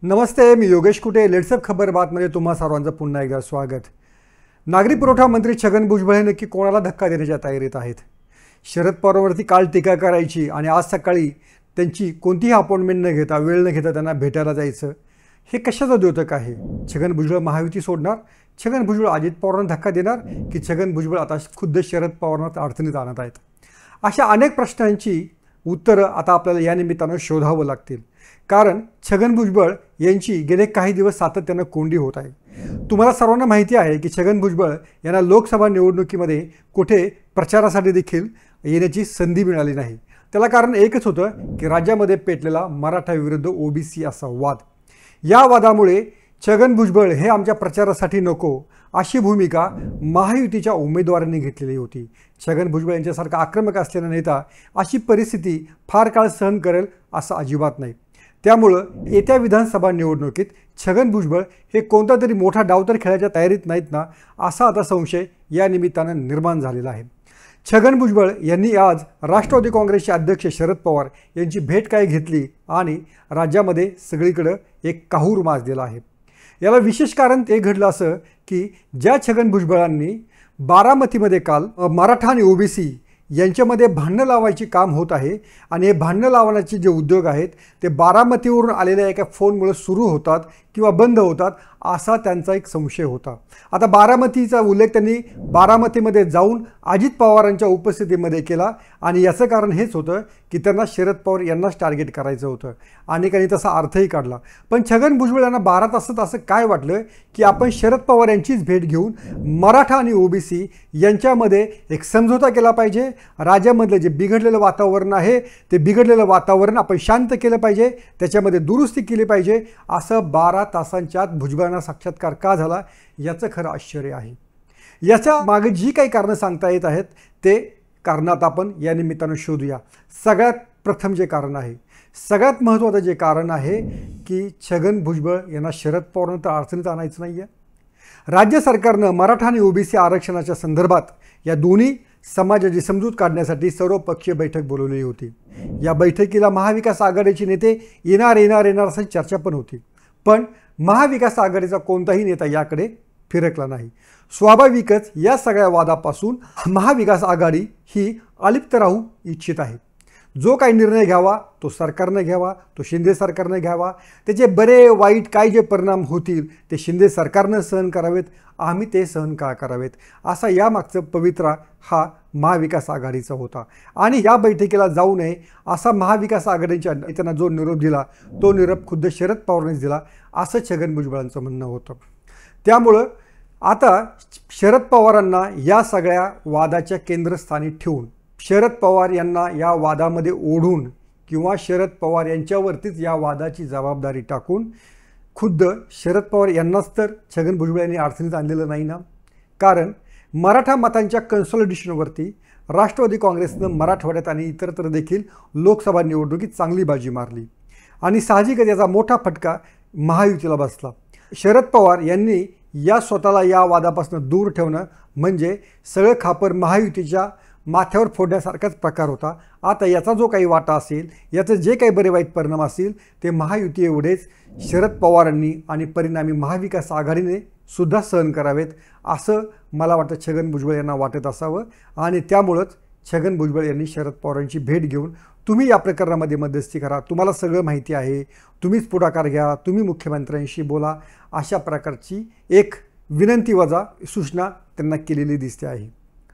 नमस्ते, मी योगेश कुटे. लेट्सअप खबर बातमध्ये तुम्हा सर्वांचं पुन्हा एकदा स्वागत. नागरी पुरवठा मंत्री छगन भुजबळ हे नक्की कोणाला धक्का देण्याच्या तयारीत आहेत? शरद पवारांवरती काल टीका करायची आणि आज सकाळी त्यांची कोणतीही अपॉइंटमेंट न घेता, वेळ न घेता त्यांना भेटायला जायचं, हे कशाचं द्योतक आहे? छगन भुजबळ महायुती सोडणार? छगन भुजबळ अजित पवारांना धक्का देणार? की छगन भुजबळ आता खुद्द शरद पवारांना अडचणीत आणत आहेत? अशा अनेक प्रश्नांची उत्तरं आता आपल्याला या निमित्तानं शोधावं लागतील. कारण छगन भुजबळ यांची गेले काही दिवस सातत्यानं कोंडी होत आहे. तुम्हाला सर्वांना माहिती आहे की छगन भुजबळ यांना लोकसभा निवडणुकीमध्ये कुठे प्रचारासाठी देखील येण्याची संधी मिळाली नाही. त्याला कारण एकच होतं की राज्यामध्ये पेटलेला मराठा विरुद्ध ओबीसी असा वाद. या वादामुळे छगन भुजबळ हे आमच्या प्रचारासाठी नको अशी भूमिका महायुतीच्या उमेदवारांनी घेतलेली होती. छगन भुजबळ यांच्यासारखा आक्रमक असलेला नेता अशी परिस्थिती फार काळ सहन करेल असं अजिबात नाही. त्यामुळं येत्या विधानसभा निवडणुकीत छगन भुजबळ हे कोणता तरी मोठा डाव तर खेळायच्या तयारीत नाहीत ना, असा आता संशय या निमित्तानं निर्माण झालेला आहे. छगन भुजबळ यांनी आज राष्ट्रवादी काँग्रेसचे अध्यक्ष शरद पवार यांची भेट काय घेतली आणि राज्यामध्ये सगळीकडं एक काहूर माजलेला आहे. याला विशेष कारण ते घडलं असं की ज्या छगन भुजबळांनी बारामतीमध्ये काल मराठा आणि ओबीसी यांच्यामध्ये भांडणं लावायची काम होत आहे आणि हे भांडणं लावण्याचे जे उद्योग आहेत ते बारामतीवरून आलेल्या एका फोनमुळे सुरू होतात किंवा बंद होतात असा त्यांचा एक संशय होता. आता बारामतीचा उल्लेख त्यांनी बारामतीमध्ये जाऊन अजित पवारांच्या उपस्थितीमध्ये केला आणि याचं कारण हेच होतं की त्यांना शरद पवार यांनाच टार्गेट करायचं होतं. अनेकांनी तसा अर्थही काढला. पण छगन भुजबळ यांना 12 तासात असं काय वाटलं की आपण शरद पवार यांचीच भेट घेऊन मराठा आणि ओबीसी यांच्यामध्ये एक समझोता केला पाहिजे. राज्यामधलं जे बिघडलेलं वातावरण आहे ते बिघडलेलं वातावरण आपण शांत केलं पाहिजे, त्याच्यामध्ये दुरुस्ती केली पाहिजे. असं 12 तासांच्या आत भुजबळांना साक्षात्कार का झाला याचं खरं आश्चर्य आहे. याच्या मागे जी काही कारणं सांगता येत आहेत ते कारणात आपण या निमित्तानं शोधूया. सगळ्यात प्रथम जे कारण आहे, सगळ्यात महत्त्वाचं जे कारण आहे की छगन भुजबळ यांना शरद पवारांना तर अडचणीत आणायचं नाही आहे. राज्य सरकारनं मराठा आणि ओबीसी आरक्षणाच्या संदर्भात या दोन्ही समाजाची समजूत काढण्यासाठी सर्वपक्षीय बैठक बोलवलेली होती. या बैठकीला महाविकास आघाडीचे नेते येणार अशी चर्चा पण होती. पण महाविकास आघाडीचा कोणताही नेता याकडे फिरकला नाही. स्वाभाविकच या सगळ्या वादापासून महाविकास आघाडी ही अलिप्त राहू इच्छित आहे. जो काही निर्णय घ्यावा तो सरकारनं घ्यावा, तो शिंदे सरकारनं घ्यावा. त्याचे बरे वाईट काय जे परिणाम होतील ते शिंदे सरकारनं सहन करावेत, आम्ही ते सहन का करावेत, असा यामागचं पवित्रा हा महाविकास आघाडीचा होता. आणि या बैठकीला जाऊ नये असा महाविकास आघाडीच्या नेत्यांना जो निरोप दिला तो निरोप खुद्द शरद पवारांनीच दिला असं छगन भुजबळांचं म्हणणं होतं. त्यामुळं आता शरद पवारांना या सगळ्या वादाच्या केंद्रस्थानी ठेवून, शरद पवार यांना या वादामध्ये ओढून किंवा शरद पवार यांच्यावरतीच या वादाची जबाबदारी टाकून खुद्द शरद पवार यांनाच तर छगन भुजबळ यांनी अडचणीत आणलेलं नाही ना. कारण मराठा मतांच्या कन्सॉलिडेशनवरती राष्ट्रवादी काँग्रेसनं मराठवाड्यात आणि इतरत्र देखील लोकसभा निवडणुकीत चांगली बाजी मारली आणि साहजिकच याचा मोठा फटका महायुतीला बसला. शरद पवार यांनी या स्वतःला या वादापासून दूर ठेवणं म्हणजे सगळं खापर महायुतीच्या माथ्यावर फोडण्यासारखाच प्रकार होता. आता याचा जो काही वाटा असेल, याचं जे काही बरे वाईट परिणाम असतील ते महायुती एवढेच शरद पवारांनी आणि परिणामी महाविकास आघाडीने सुद्धा सहन करावेत असं मला वाटतं छगन भुजबळ यांना वाटत असावं. आणि त्यामुळंच छगन भुजबळ यांनी शरद पवारांची भेट घेऊन तुम्ही या प्रकरणामध्ये मध्यस्थी करा, तुम्हाला सगळं माहिती आहे, तुम्हीच पुढाकार घ्या, तुम्ही मुख्यमंत्र्यांशी बोला, अशा प्रकारची एक विनंती वजा सूचना त्यांना केलेली दिसते आहे.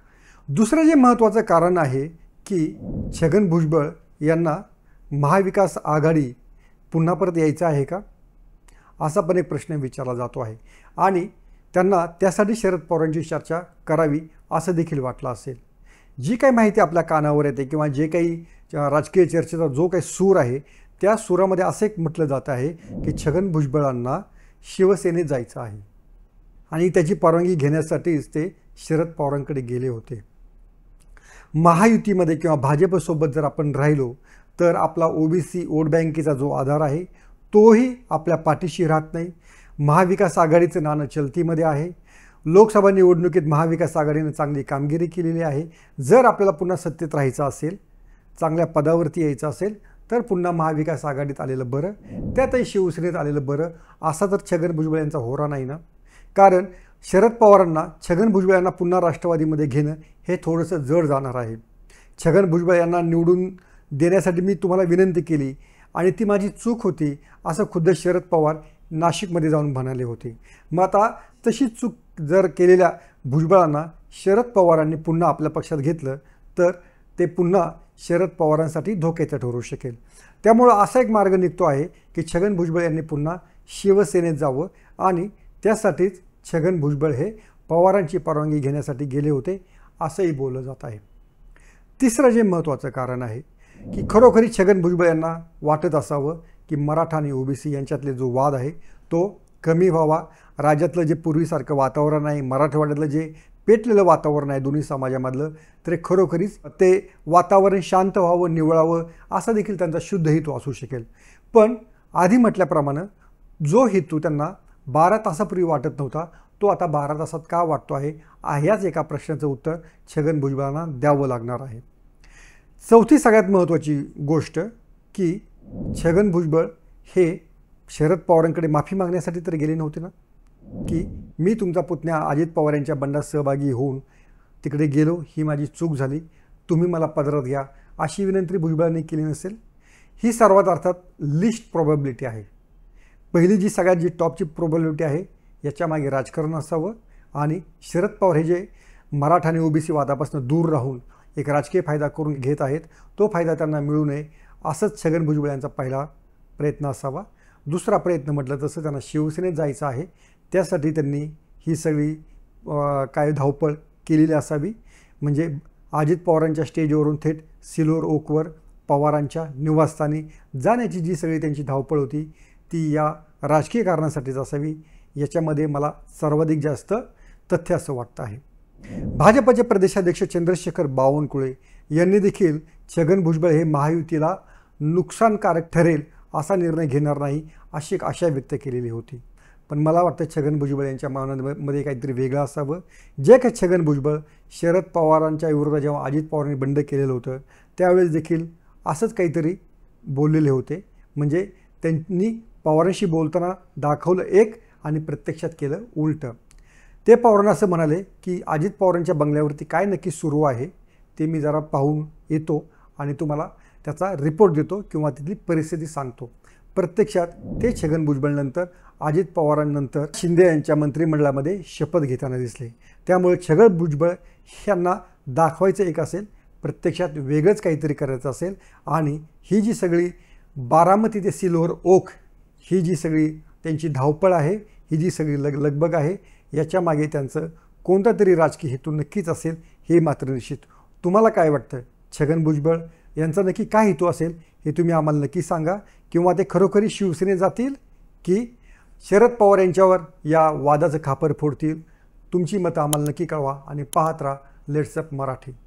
दुसरं जे महत्त्वाचं कारण आहे की छगन भुजबळ यांना महाविकास आघाडी पुन्हा परत यायचं आहे का, असा पण एक प्रश्न विचारला जातो आहे. आणि त्यांना त्यासाठी शरद पवारांची चर्चा करावी असं देखील वाटलं असेल. जी काही माहिती आपल्या कानावर येते किंवा जे काही राजकीय चर्चेचा जो काही सूर आहे त्या सुरामध्ये असं एक म्हटलं जात आहे की छगन भुजबळांना शिवसेनेत जायचं आहे आणि त्याची परवानगी घेण्यासाठीच ते शरद पवारांकडे गेले होते. महायुतीमध्ये किंवा भाजपसोबत जर आपण राहिलो तर आपला ओबीसी वोट बँकेचा जो आधार आहे तोही आपल्या पाठीशी राहत नाही. महाविकास आघाडीचं नाणं चलतीमध्ये आहे. लोकसभा निवडणुकीत महाविकास आघाडीने चांगली कामगिरी केलेली आहे. जर आपल्याला पुन्हा सत्तेत राहायचं असेल, चांगल्या पदावरती यायचं असेल तर पुन्हा महाविकास आघाडीत आलेलं बरं, त्यातही शिवसेनेत आलेलं बरं, असा तर छगन भुजबळ यांचा होरा नाही ना. कारण शरद पवारांना छगन भुजबळ यांना पुन्हा राष्ट्रवादीमध्ये घेणं हे थोडंसं जड जाणार आहे. छगन भुजबळ यांना निवडून देण्यासाठी मी तुम्हाला विनंती केली आणि ती माझी चूक होती असं खुद्द शरद पवार नाशिकमध्ये जाऊन म्हणाले होते. मग आता तशीच चूक जर केलेल्या भुजबळांना शरद पवारांनी पुन्हा आपल्या पक्षात घेतलं तर ते पुन्हा शरद पवारांसाठी धोक्याचं ठरू शकेल. त्यामुळं असा एक मार्ग निघतो आहे की छगन भुजबळ यांनी पुन्हा शिवसेनेत जावं आणि त्यासाठीच छगन भुजबळ हे पवारांची परवानगी घेण्यासाठी गेले होते असंही बोललं जात आहे. तिसरं जे महत्त्वाचं कारण आहे की खरोखरी छगन भुजबळ यांना वाटत असावं की मराठा आणि ओबीसी यांच्यातले जो वाद आहे तो कमी व्हावा. राज्यातलं जे पूर्वीसारखं वातावरण आहे, मराठवाड्यातलं जे पेटलेलं वातावरण आहे दोन्ही समाजामधलं, तर खरोखरीच ते वातावरण शांत व्हावं, निवळावं असा देखील त्यांचा शुद्ध हेतू असू शकेल. पण आधी म्हटल्याप्रमाणे जो हेतू त्यांना 12 तासापूर्वी वाटत नव्हता तो आता 12 तासात का वाटतो आहे, ह्याच एका प्रश्नाचं उत्तर छगन भुजबळांना द्यावं लागणार आहे. चौथी सगळ्यात महत्त्वाची गोष्ट की छगन भुजबळ हे शरद पवारांकडे माफी मागण्यासाठी तर गेले नव्हते ना, की मी तुमचा पुतण्या अजित पवार यांच्या बंडात सहभागी होऊन तिकडे गेलो, ही माझी चूक झाली, तुम्ही मला पदरात घ्या अशी विनंती भुजबळांनी केली नसेल. ही सर्वात अर्थात लिस्ट प्रोबॅबिलिटी आहे. पहिली जी सगळ्यात जी टॉपची प्रोबॅबिलिटी आहे याच्यामागे राजकारण असावं आणि शरद पवार हे जे मराठा आणि ओबीसी वादापासून दूर राहून एक राजकीय फायदा करून घेत आहेत तो फायदा त्यांना मिळू नये असंच छगन भुजबळ यांचा पहिला प्रयत्न असावा. दुसरा प्रयत्न म्हटलं तसं त्यांना शिवसेनेत जायचं आहे, त्यासाठी त्यांनी ही सगळी काय धावपळ केलेली असावी. म्हणजे अजित पवारांच्या स्टेजवरून थेट सिल्वर ओकवर पवारांच्या निवासस्थानी जाण्याची जी सगळी त्यांची धावपळ होती ती या राजकीय कारणासाठीच असावी. याच्यामध्ये मला सर्वाधिक जास्त तथ्य असं वाटतं आहे. भाजपचे प्रदेशाध्यक्ष चंद्रशेखर बावनकुळे यांनी देखील छगन भुजबळ हे महायुतीला नुकसानकारक ठरेल असा निर्णय घेणार नाही अशी एक आशा व्यक्त केलेली होती. पण मला वाटतं छगन भुजबळ यांच्या मनामध्ये काहीतरी वेगळं असावं. जे काही छगन भुजबळ शरद पवारांच्या विरोधात जेव्हा अजित पवारांनी बंड केलेलं होतं त्यावेळेस देखील असंच काहीतरी बोललेले होते. म्हणजे त्यांनी पवारांशी बोलताना दाखवलं एक आणि प्रत्यक्षात केलं उलटं. ते पवारांना असं म्हणाले की अजित पवारांच्या बंगल्यावरती काय नक्की सुरू आहे ते मी जरा पाहून येतो आणि तुम्हाला त्याचा रिपोर्ट देतो किंवा तिथली परिस्थिती सांगतो. प्रत्यक्षात ते छगन भुजबळनंतर अजित पवारांनंतर शिंदे यांच्या मंत्रिमंडळामध्ये शपथ घेताना दिसले. त्यामुळे छगन भुजबळ यांना दाखवायचं एक असेल, प्रत्यक्षात वेगळंच काहीतरी करायचं असेल आणि ही जी सगळी बारामती ते सिल्वर ओक ही जी सगळी त्यांची धावपळ आहे, ही जी सगळी लगबग आहे, याच्यामागे त्यांचं कोणता तरी राजकीय हेतू नक्कीच असेल हे मात्र निश्चित. तुम्हाला काय वाटतं छगन भुजबळ यांचा नक्की काय हेतू असेल हे तुम्ही आम्हाला नक्की सांगा. किंवा ते खरोखरी शिवसेनेत जातील की शरद पवार यांच्यावर या वादाचं खापर फोडतील. तुमची मतं आम्हाला नक्की कळवा आणि पाहत राहा लेट्स अप मराठी.